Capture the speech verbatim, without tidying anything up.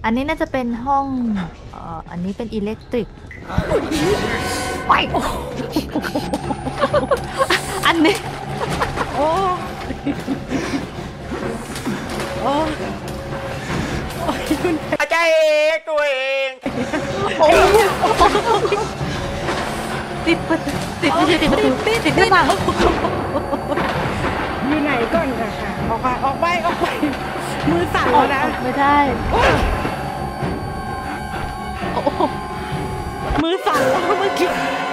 อันนี้น่าจะเป็นห้องเอ่ออันนี้เป็นอิเล็กทริกไปอันนี้โอ้โอ้โอ้ยคุณอาจารย์เองตัวเองโอ้ติดประตูติดไม่ใช่ติดประตูติดติดหน้าต่างอยู่ไหนก่อนค่ะค่ะออกไปออกไปออกไปมือสั่นแล้วนะไม่ได้โอ้มือสั่นแล้วเมื่อกี้